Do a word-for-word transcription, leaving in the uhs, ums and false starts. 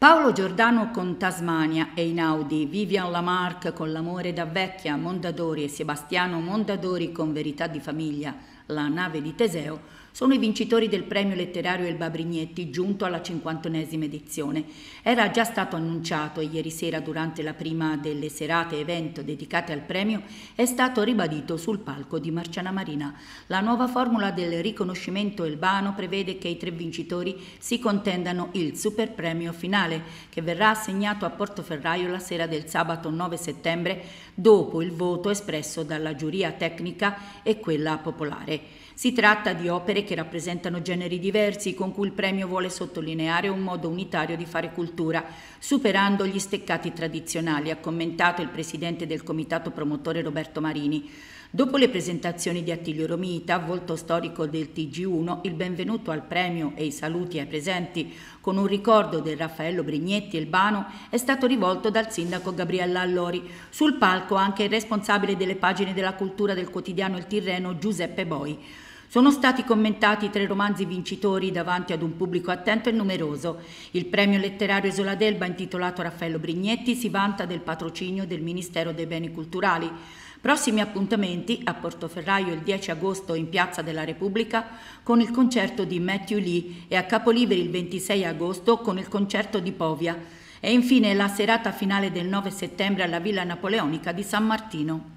Paolo Giordano con Tasmania e Einaudi, Vivian Lamarck con L'amore da vecchia, Mondadori e Sebastiano Mondadori con Verità di famiglia, La nave di Teseo, sono i vincitori del premio letterario Elba Brignetti, giunto alla cinquantunesima edizione. Era già stato annunciato e ieri sera, durante la prima delle serate evento dedicate al premio, è stato ribadito sul palco di Marciana Marina. La nuova formula del riconoscimento elbano prevede che i tre vincitori si contendano il super premio finale, che verrà assegnato a Portoferraio la sera del sabato nove settembre, dopo il voto espresso dalla giuria tecnica e quella popolare. Si tratta di opere che rappresentano generi diversi, con cui il premio vuole sottolineare un modo unitario di fare cultura, superando gli steccati tradizionali, ha commentato il presidente del comitato promotore Roberto Marini. Dopo le presentazioni di Attilio Romita, volto storico del T G uno, il benvenuto al premio e i saluti ai presenti, con un ricordo del Raffaello Brignetti Elbano, è stato rivolto dal sindaco Gabriella Allori. Sul palco anche il responsabile delle pagine della cultura del quotidiano Il Tirreno, Giuseppe Boi. Sono stati commentati tre romanzi vincitori davanti ad un pubblico attento e numeroso. Il premio letterario Isola d'Elba, intitolato Raffaello Brignetti, si vanta del patrocinio del Ministero dei Beni Culturali. Prossimi appuntamenti a Portoferraio il dieci agosto in Piazza della Repubblica con il concerto di Matthew Lee e a Capoliveri il ventisei agosto con il concerto di Povia. E infine la serata finale del nove settembre alla Villa Napoleonica di San Martino.